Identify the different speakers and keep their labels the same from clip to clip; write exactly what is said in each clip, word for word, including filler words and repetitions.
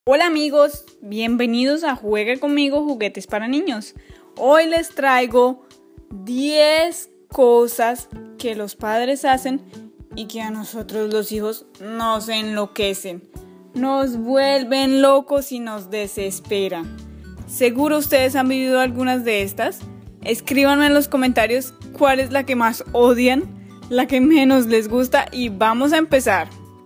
Speaker 1: Hola amigos, bienvenidos a Juegue Conmigo Juguetes para Niños. Hoy les traigo diez cosas que los padres hacen y que a nosotros los hijos nos enloquecen, nos vuelven locos y nos desesperan. Seguro ustedes han vivido algunas de estas. Escríbanme en los comentarios cuál es la que más odian, la que menos les gusta y vamos a empezar.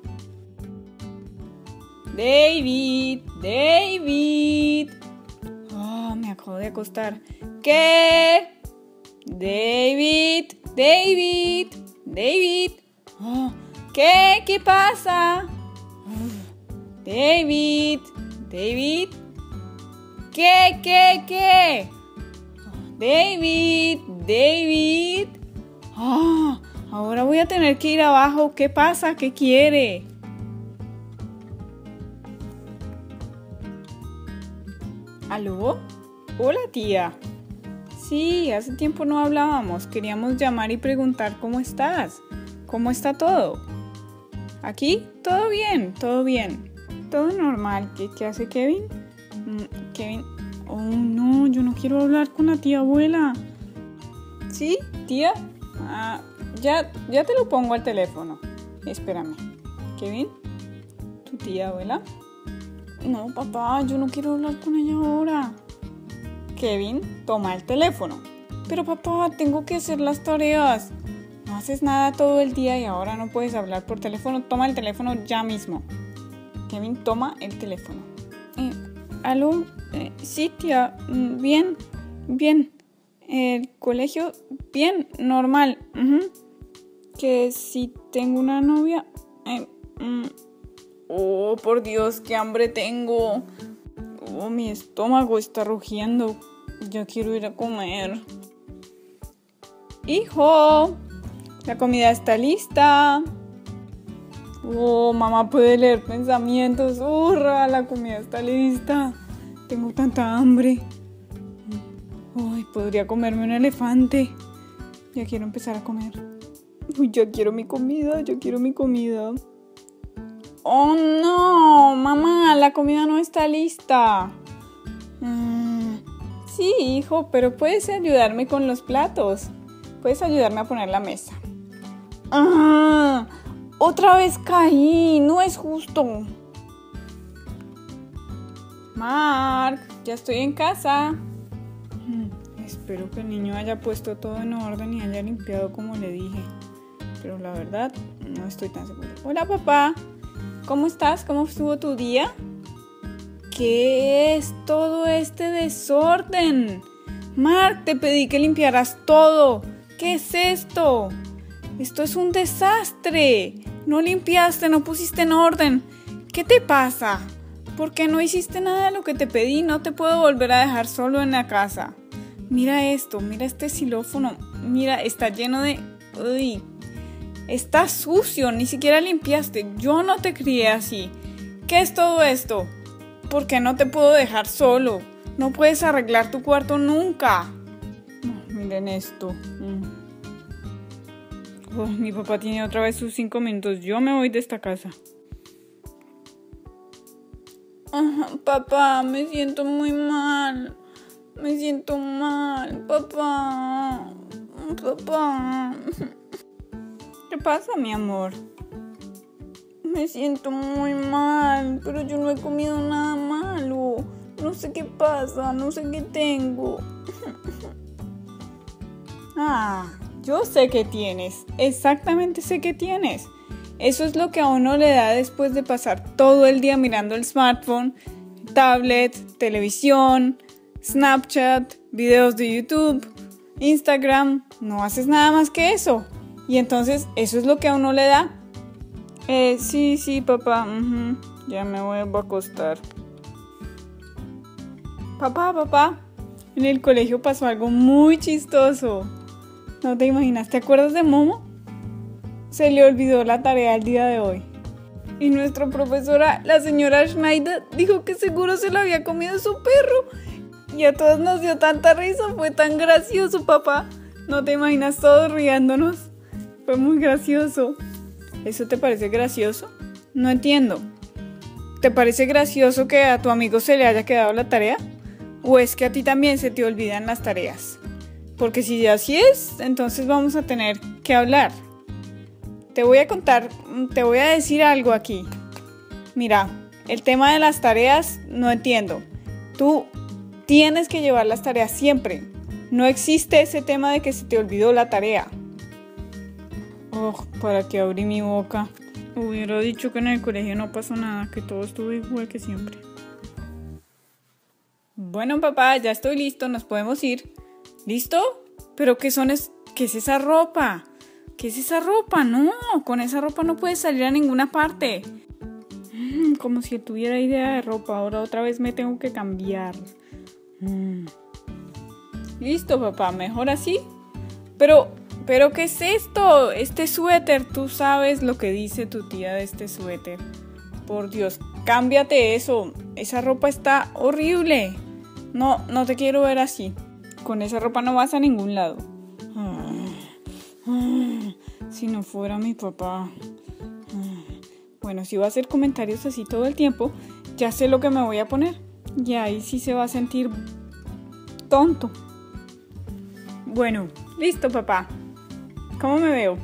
Speaker 1: David, David. Oh, me acabo de acostar. ¿Qué? David, David, David. Oh, ¿qué? ¿Qué pasa? Oh, David, David. ¿Qué? ¿Qué? ¿Qué? Oh, David, David. Oh, ahora voy a tener que ir abajo. ¿Qué pasa? ¿Qué quiere? ¿Aló? Hola, tía. Sí, hace tiempo no hablábamos. Queríamos llamar y preguntar cómo estás. ¿Cómo está todo? ¿Aquí? Todo bien, todo bien. Todo normal. ¿Qué, qué hace Kevin? Mm, Kevin. Oh, no, yo no quiero hablar con la tía abuela. ¿Sí, tía? Ah, ya, ya te lo pongo al teléfono. Espérame. Kevin, ¿tu tía abuela? No, papá, yo no quiero hablar con ella ahora. Kevin, toma el teléfono. Pero papá, tengo que hacer las tareas. No haces nada todo el día y ahora no puedes hablar por teléfono. Toma el teléfono ya mismo. Kevin, toma el teléfono. Eh, ¿Aló? Eh, sí, tía. Bien, bien. El colegio, bien, normal. Uh-huh. Que si tengo una novia... Eh, mm, Oh, por Dios, qué hambre tengo. Oh, mi estómago está rugiendo. Ya quiero ir a comer. Hijo, la comida está lista. Oh, mamá puede leer pensamientos. ¡Hurra! La comida está lista. Tengo tanta hambre. Ay, podría comerme un elefante. Ya quiero empezar a comer. Uy, ya quiero mi comida, ya quiero mi comida. Oh no, mamá, la comida no está lista. Mm, sí, hijo, pero puedes ayudarme con los platos. Puedes ayudarme a poner la mesa. Ah, otra vez caí, no es justo. Mark, ya estoy en casa. Mm, espero que el niño haya puesto todo en orden y haya limpiado como le dije. Pero la verdad, no estoy tan segura. Hola, papá. ¿Cómo estás? ¿Cómo estuvo tu día? ¿Qué es todo este desorden? Mark, te pedí que limpiaras todo. ¿Qué es esto? Esto es un desastre. No limpiaste, no pusiste en orden. ¿Qué te pasa? ¿Por qué no hiciste nada de lo que te pedí? No te puedo volver a dejar solo en la casa. Mira esto, mira este xilófono. Mira, está lleno de... Uy. Está sucio, ni siquiera limpiaste. Yo no te crié así. ¿Qué es todo esto? ¿Por qué no te puedo dejar solo? No puedes arreglar tu cuarto nunca. Oh, miren esto. Mm. Oh, mi papá tiene otra vez sus cinco minutos. Yo me voy de esta casa. Oh, papá, me siento muy mal. Me siento mal, papá. Papá. ¿Qué pasa, mi amor? Me siento muy mal, pero yo no he comido nada malo. No sé qué pasa, no sé qué tengo. Ah, yo sé qué tienes. Exactamente sé qué tienes. Eso es lo que a uno le da después de pasar todo el día mirando el smartphone, tablet, televisión, Snapchat, videos de YouTube, Instagram. No haces nada más que eso. Y entonces, ¿eso es lo que a uno le da? Eh, sí, sí, papá. Uh-huh. Ya me voy a acostar. Papá, papá. En el colegio pasó algo muy chistoso. ¿No te imaginas? ¿Te acuerdas de Momo? Se le olvidó la tarea el día de hoy. Y nuestra profesora, la señora Schneider, dijo que seguro se lo había comido su perro. Y a todos nos dio tanta risa. Fue tan gracioso, papá. ¿No te imaginas todos riéndonos? Fue muy gracioso. ¿Eso te parece gracioso? No entiendo. ¿te parece gracioso que a tu amigo se le haya quedado la tarea? ¿O es que a ti también se te olvidan las tareas? Porque si así es, entonces vamos a tener que hablar. Te voy a contar, te voy a decir algo aquí. Mira, el tema de las tareas no entiendo. Tú tienes que llevar las tareas siempre. No existe ese tema de que se te olvidó la tarea. Oh, ¿para qué abrí mi boca? Hubiera dicho que en el colegio no pasó nada, que todo estuvo igual que siempre. Bueno, papá, ya estoy listo, nos podemos ir. ¿Listo? ¿Pero qué son es, qué es esa ropa? ¿Qué es esa ropa? No, con esa ropa no puedes salir a ninguna parte. Mm, como si tuviera idea de ropa, ahora otra vez me tengo que cambiar. Mm. Listo, papá, mejor así. Pero, pero ¿qué es esto? Este suéter, tú sabes lo que dice tu tía de este suéter. Por Dios, cámbiate eso. Esa ropa está horrible. No, no te quiero ver así. Con esa ropa no vas a ningún lado. Si no fuera mi papá. Bueno, si va a hacer comentarios así todo el tiempo, ya sé lo que me voy a poner. Y ahí sí se va a sentir tonto. Bueno, listo, papá. ¿Cómo me veo?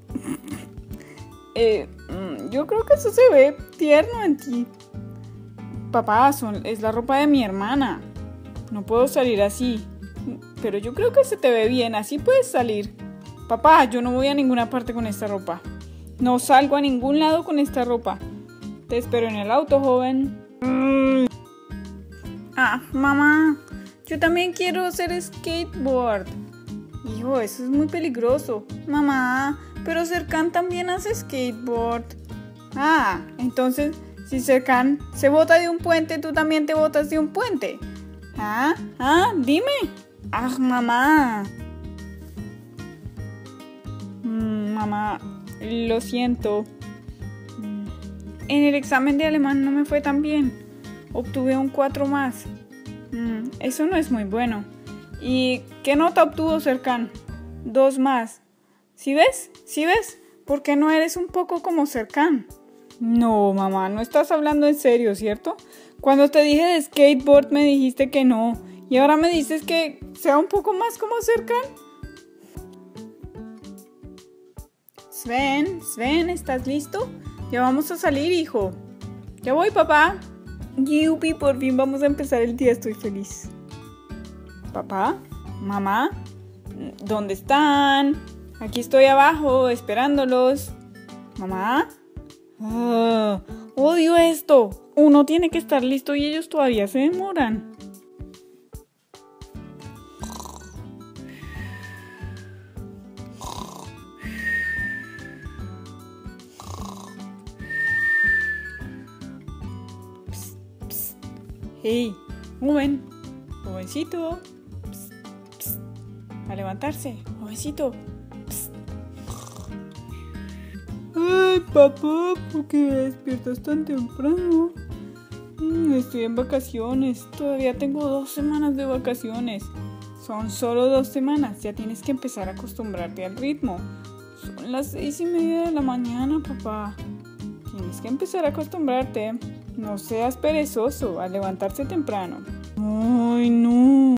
Speaker 1: eh, yo creo que eso se ve tierno en ti. Papá, son, es la ropa de mi hermana. No puedo salir así. Pero yo creo que se te ve bien. Así puedes salir. Papá, yo no voy a ninguna parte con esta ropa. No salgo a ningún lado con esta ropa. Te espero en el auto, joven. Mm. Ah, mamá. Yo también quiero hacer skateboard. Hijo, eso es muy peligroso. Mamá, pero Serkan también hace skateboard. Ah, entonces, si Serkan se bota de un puente, tú también te botas de un puente. Ah, ah, dime. Ah, mamá. Mm, mamá, lo siento. Mm, en el examen de alemán no me fue tan bien. Obtuve un cuatro más. Mm, eso no es muy bueno. ¿Y qué nota obtuvo Serkan? Dos más. ¿Sí ves? ¿Sí ves? ¿Por qué no eres un poco como Serkan? No, mamá, no estás hablando en serio, ¿cierto? Cuando te dije de skateboard me dijiste que no. Y ahora me dices que sea un poco más como Serkan. Sven, Sven, ¿estás listo? Ya vamos a salir, hijo. Ya voy, papá. Yupi, por fin vamos a empezar el día, estoy feliz. Papá, mamá, ¿dónde están? Aquí estoy abajo esperándolos. Mamá. Oh, odio esto. Uno tiene que estar listo y ellos todavía se demoran. Psst, psst. Hey, joven, jovencito. Psst, psst. A levantarse, jovencito. Psst. Ay, papá, ¿por qué me despiertas tan temprano? Mm, estoy en vacaciones, todavía tengo dos semanas de vacaciones. Son solo dos semanas, ya tienes que empezar a acostumbrarte al ritmo. Son las seis y media de la mañana, papá. Tienes que empezar a acostumbrarte. No seas perezoso al levantarse temprano. Ay, no.